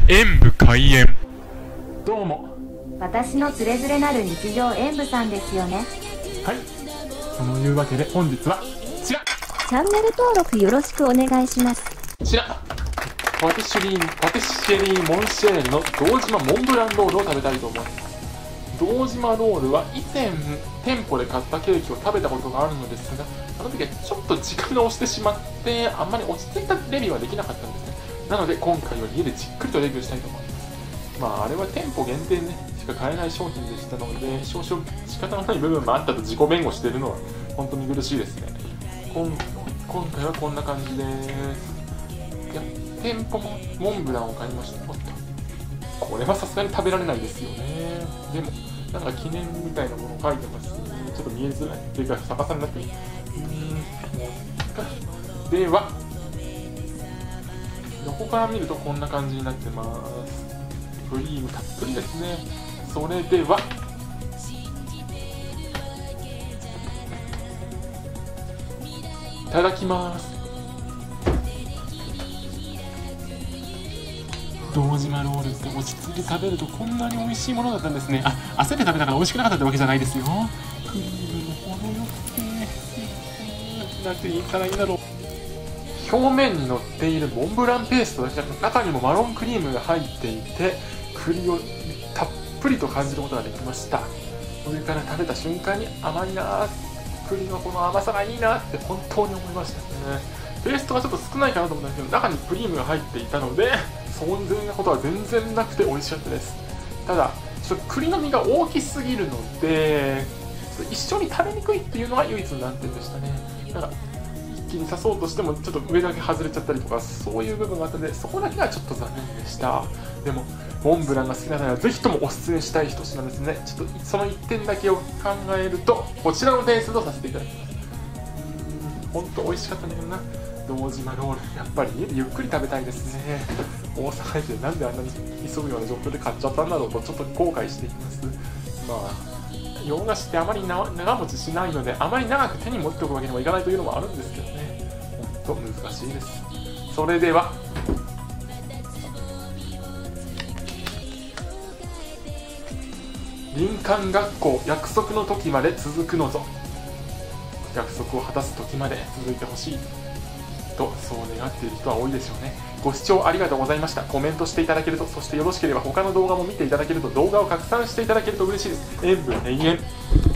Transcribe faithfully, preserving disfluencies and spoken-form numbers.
演武開演。どうも、 私のつれづれなる日常演武さんですよね。 はい、そのいうわけで本日はこちらチャンネル登録よろしくお願いします。 こちらパティシェリーパティシェリーモンシェールの堂島モンブランロールを食べたいと思います。堂島ロールは以前店舗で買ったケーキを食べたことがあるのですが、あの時はちょっと時間が押してしまってあんまり落ち着いたレビューはできなかったんですね。なので今回は家でじっくりとレビューしたいと思います。まああれは店舗限定ねしか買えない商品でしたので、少々仕方のない部分もあったと自己弁護しているのは本当に苦しいですね。今今回はこんな感じです。いや店舗もモンブランを買いました。おっとこれはさすがに食べられないですよね。でもなんか記念みたいなもの書いてますね。ちょっと見えづらいっていうか逆さになってる。うーんもうでは横から見るとこんな感じになってます。クリームたっぷりですね。それではいただきます。堂島ロールって落ち着いて食べるとこんなに美味しいものだったんですね。あ、焦って食べたから美味しくなかったってわけじゃないですよ。クリームも程よくてなんて言ったらいいんだろう。表面に乗っているモンブランペーストだけじゃなく中にもマロンクリームが入っていて栗をたっぷりと感じることができました。上から食べた瞬間に甘いな、栗のこの甘さがいいなって本当に思いましたね。ペーストがちょっと少ないかなと思ったんですけど中にクリームが入っていたので遜色なことは全然なくて美味しかったです。ただちょっと栗の実が大きすぎるので一緒に食べにくいっていうのが唯一の難点でしたね。なんか一気に刺そうとしてもちょっと上だけ外れちゃったりとかそういう部分があったのでそこだけはちょっと残念でした。でもモンブランが好きな方はぜひともおすすめしたい一品ですね。ちょっとそのいってんだけを考えるとこちらの点数とさせていただきます。うーん本当美味しかったんだけどな。堂島ロールやっぱり家でゆっくり食べたいですね。大阪駅でなんであんなに急ぐような状況で買っちゃったんだろうとちょっと後悔しています。まあ洋菓子ってあまり長持ちしないのであまり長く手に持っておくわけにもいかないというのもあるんですけどね。本当難しいです。それでは林間学校約束の時まで続くのぞ。約束を果たす時まで続いてほしいとそう願っている人は多いでしょうね。ご視聴ありがとうございました。コメントしていただけると、そしてよろしければ他の動画も見ていただけると、動画を拡散していただけると嬉しいです。演武永遠。